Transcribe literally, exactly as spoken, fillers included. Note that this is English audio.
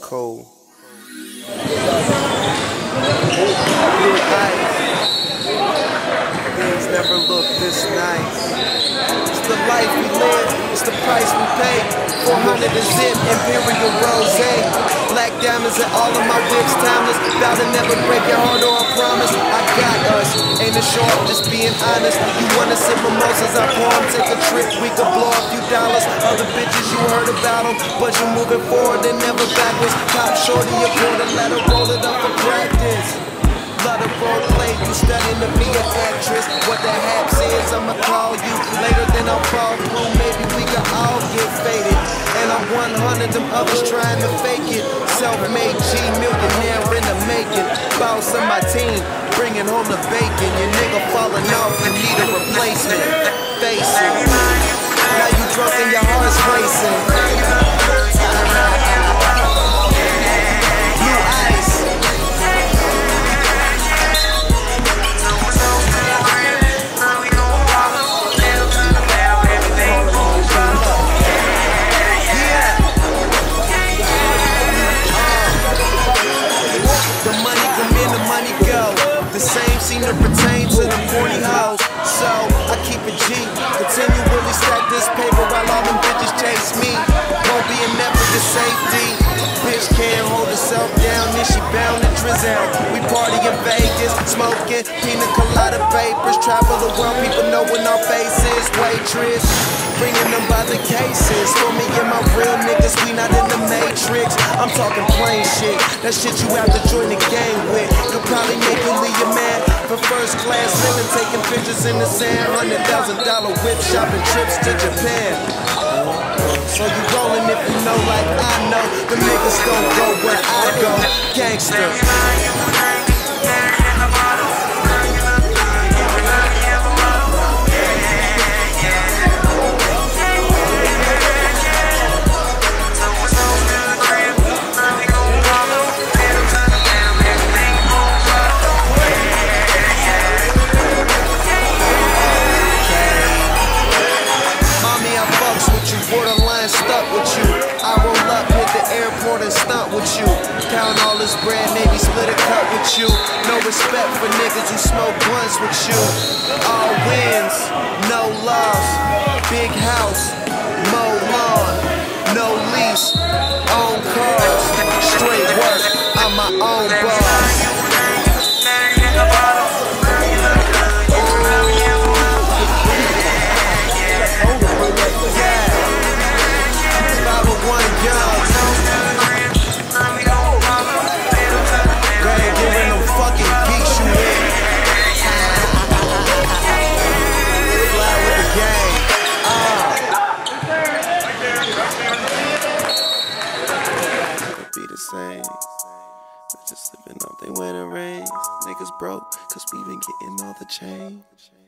cool. Things never look this nice. It's the life we live, it's the price we pay. four hundred a zip, Imperial Rosé. Black diamonds and all of my whips timeless. Vow to never break your heart or I promise. I got us, ain't it short, just being honest. You wanna sip mimosas, I pour 'em, take a trip, we could blow a few dollars. Other bitches, you heard about them, but you moving forward and never backwards. Top shorty, a quarter, let her roll it up for practice. Love the role play, you studying to be an actress. What the haps is, I'ma call you later, then I'll fall through. Maybe we can all get faded. And I'm one hundred, them others trying to fake it. Self-made G, millionaire in the making. Boss of my team, bringing home the bacon. Your nigga falling off, you need a replacement. Face it. Now you drunk and your heart's racing. Blue ice. The money come in, the money go. The same seem to pertain to the corny hoes. So I keep it G, continually stack this paper while all them bitches chase me. Won't be enough for your safety. Bitch can't hold herself down, then she bound to drizzle. We party in Vegas, smoking pina colada vapors. Travel the world, people knowing our faces. Waitress, bringing them by the cases. For me and my real niggas, we not in the matrix. I'm talking plain shit, that shit you have to join the gang with. Could probably make you leave your man for first class living, taking pictures in the sand. Hundred thousand dollar whip shopping trips to Japan. So you rolling if you know like I know. The niggas don't go where I go. Gangster. Borderline stuck with you. I roll up, hit the airport and stunt with you. Count all this bread, maybe split a cut with you. No respect for niggas who smoke blunts with you. All wins, no loss. Big house, mow lawn, no lease. Own cars, straight work, I'm my own boss. Same. Just living off they winning rains. Niggas broke, cause we been getting all the change.